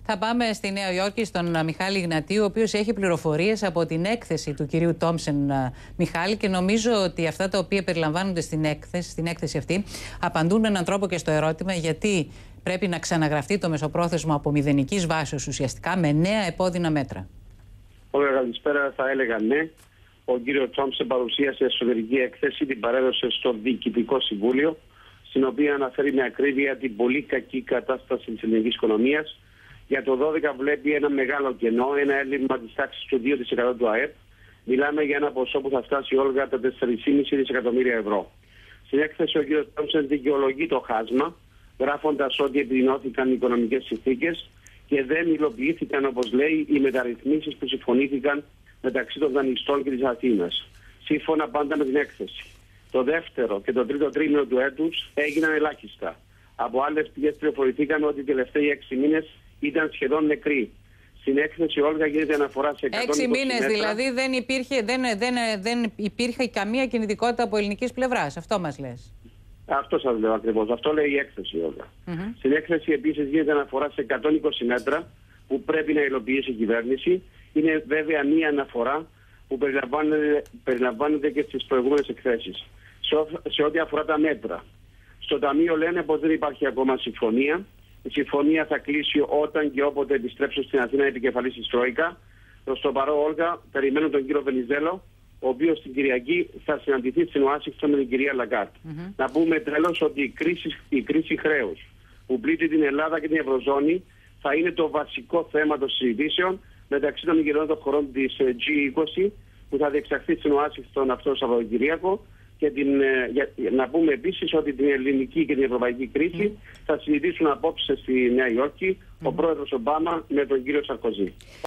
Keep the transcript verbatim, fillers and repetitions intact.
Θα πάμε στη Νέα Υόρκη στον Μιχάλη Γνατίου, ο οποίος έχει πληροφορίες από την έκθεση του κυρίου Τόμψεν, Μιχάλη, και νομίζω ότι αυτά τα οποία περιλαμβάνονται στην έκθεση, στην έκθεση αυτή απαντούν με έναν τρόπο και στο ερώτημα γιατί πρέπει να ξαναγραφτεί το μεσοπρόθεσμο από μηδενικής βάσης ουσιαστικά με νέα επώδυνα μέτρα. Ωραία, καλησπέρα. Θα έλεγα ναι. Ο κύριο Τόμψεν παρουσίασε εσωτερική έκθεση, την παρέδωσε στο Διοικητικό Συμβούλιο, στην οποία αναφέρει με ακρίβεια την πολύ κακή κατάσταση της ελληνικής οικονομίας. Για το δώδεκα βλέπει ένα μεγάλο κενό, ένα έλλειμμα της τάξης του δύο τοις εκατό του ΑΕΠ. Μιλάμε για ένα ποσό που θα φτάσει όλγα τα τέσσερα κόμμα πέντε δισεκατομμύρια ευρώ. Στην έκθεση ο κ. Τόμψεν δικαιολογεί το χάσμα, γράφοντας ότι επιδεινώθηκαν οι οικονομικές συνθήκες και δεν υλοποιήθηκαν, όπως λέει, οι μεταρρυθμίσεις που συμφωνήθηκαν μεταξύ των δανειστών και της Αθήνας. Σύμφωνα πάντα με την έκθεση. Το δεύτερο και το τρίτο τρίμηνο του έτους έγιναν ελάχιστα. Από άλλες πηγές πληροφορηθήκαν ότι οι τελευταίοι έξι μήνες ήταν σχεδόν νεκροί. Στην έκθεση Όλγα γίνεται αναφορά σε εκατόν είκοσι Έξι μήνες μέτρα. δηλαδή δεν υπήρχε, δεν, δεν, δεν υπήρχε καμία κινητικότητα από ελληνικής πλευράς. Αυτό μας λες. Αυτό σας λέω ακριβώς. Αυτό λέει η έκθεση Όλγα. Mm-hmm. Στην έκθεση επίσης γίνεται αναφορά σε εκατόν είκοσι μέτρα που πρέπει να υλοποιήσει η κυβέρνηση. Είναι βέβαια μία αναφορά που περιλαμβάνεται, περιλαμβάνεται και στις προηγούμενες εκθέσεις. Σε, σε ό,τι αφορά τα μέτρα. Στο Ταμείο λένε πως δεν υπάρχει ακόμα συμφωνία. Η συμφωνία θα κλείσει όταν και όποτε επιστρέψω στην Αθήνα επικεφαλής της Τρόικα. Προς το παρόν, Όλγα, περιμένω τον κύριο Βενιζέλο, ο οποίος την Κυριακή θα συναντηθεί στην Ουάσιγκτον με την κυρία Λαγκάρτ. Mm-hmm. Να πούμε τέλος ότι η κρίση, η κρίση χρέους που πλήττει την Ελλάδα και την Ευρωζώνη θα είναι το βασικό θέμα των συζητήσεων μεταξύ των ηγετών των χωρών της τζι είκοσι που θα διεξαχθεί στην Ουάσιγκτον αυτό το Σαββατοκυριακό. Και την, για, να πούμε επίσης ότι την ελληνική και την ευρωπαϊκή κρίση mm. θα συζητήσουν απόψε στη Νέα Υόρκη mm. ο πρόεδρος Ομπάμα με τον κύριο Σαρκοζή.